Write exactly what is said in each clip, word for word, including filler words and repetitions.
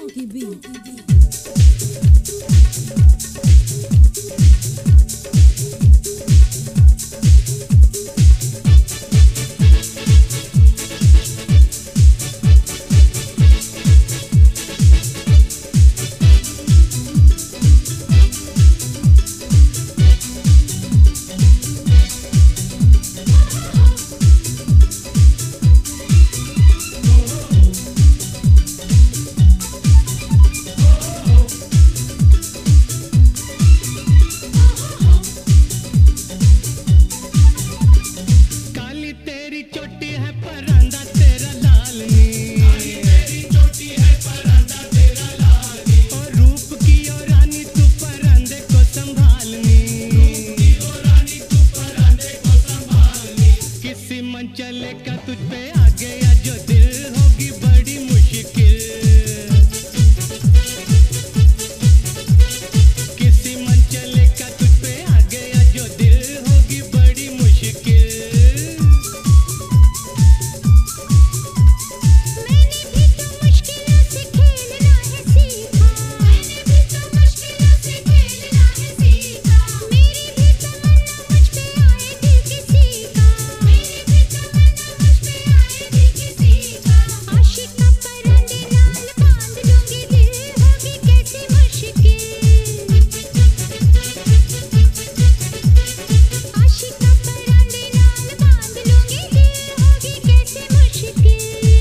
Funky beat. चलेगा तुझ पे आ गया जो दिल होगी बड़ी मुश्किल। किसी मन चलेगा तुझ पे आ गया जो दिल होगी बड़ी मुश्किल। मैंने भी तो मुश्किलों से खेलना है सीखा। मैंने भी तो मुश्किलों से खेलना है सीखा। मेरी भी तमन्ना मुझ पे आए दिल किसी का। मेरी भी तमन्ना मुझ पे आए दिल किसी का। आशिक का परंदे नाल बांध लूंगी दिल होगी कैसी मुश्किल। आशिक का परंदे नाल बांध लूंगी दिल होगी कैसी मुश्किल।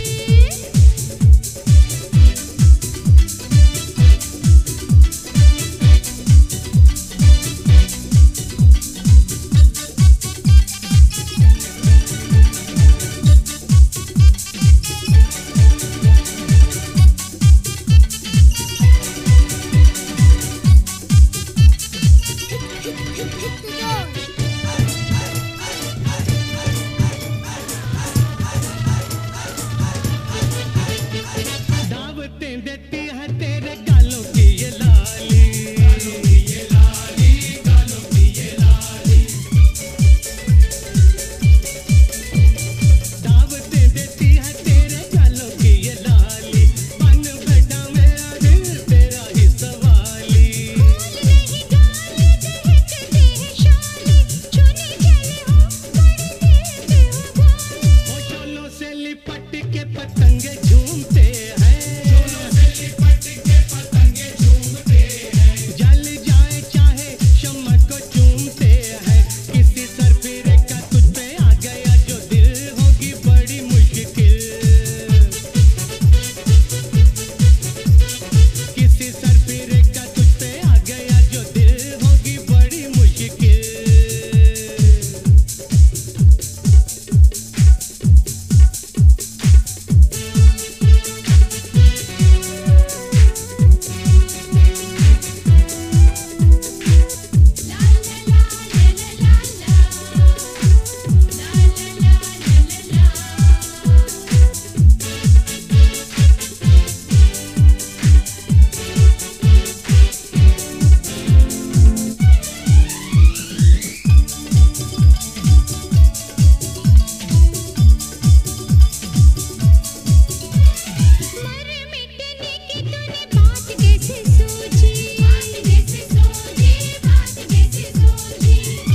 दावतें देती है तेरे गालों की ये लाली। गालों की ये लाली, गालों की ये लाली। दावतें देती है तेरे गालों की ये लाली। बन बैठा मेरा दिल तेरा ही सवाली। फूल नहीं डाले दहकते हैं शाली। चुने चले हो बड़े देते हो गाली। ओ शोलों से लिपट के पतंगे झूमते हैं। शोलों से लिपट के पतंगे झूमते हैं। जल जाए चाहे शम्मा को चूमते हैं। किसी सरफिरे का तुझ पे आ गया जो दिल होगी बड़ी मुश्किल। किसी सरफिरे का तुझ पे आ गया जो दिल होगी बड़ी मुश्किल। ला ला ला ला ला ला ला ला ला ला मर मिटने की तूने बात कैसे सोची। बात कैसे सोची, बात कैसे सोची।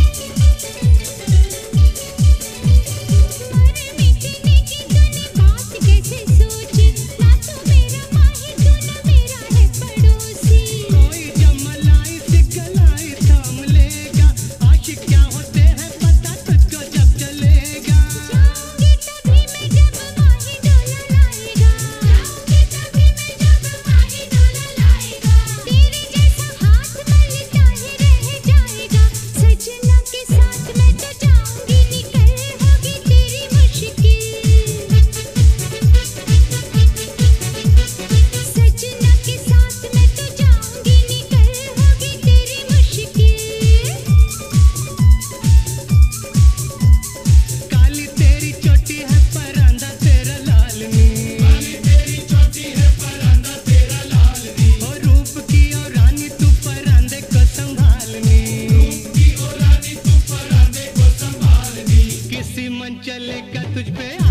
मर मिटने की तूने बात कैसे सोची। ना तू मेरा माही तू ना मेरा है पड़ोसी। कोई जमलाई सिखलाई थाम लेगा। आशिक क्या होते हैं पता तुझको जब चलेगा। जाऊंगी तभी मैं जब माही डोला लाएगा। जाऊंगी तभी मैं जब माही डोला लाएगा। तेरे जैसा हाथ मलता ही रह जाएगा। सजना के साथ मैं तो जाऊंगी निकल होगी तेरी मुश्किल। सजना के साथ मैं तो जाऊंगी निकल होगी तेरी मुश्किल। काली तेरी चोटी है परांदा तेरा लालनी। काली तेरी चोटी है परांदा तेरा लालनी। ओ रूप की ओ रानी तू परांदे को संभालनी। रूप की ओ रानी तू परांदे को संभालनी। किसी मन चलेगा तुझ पे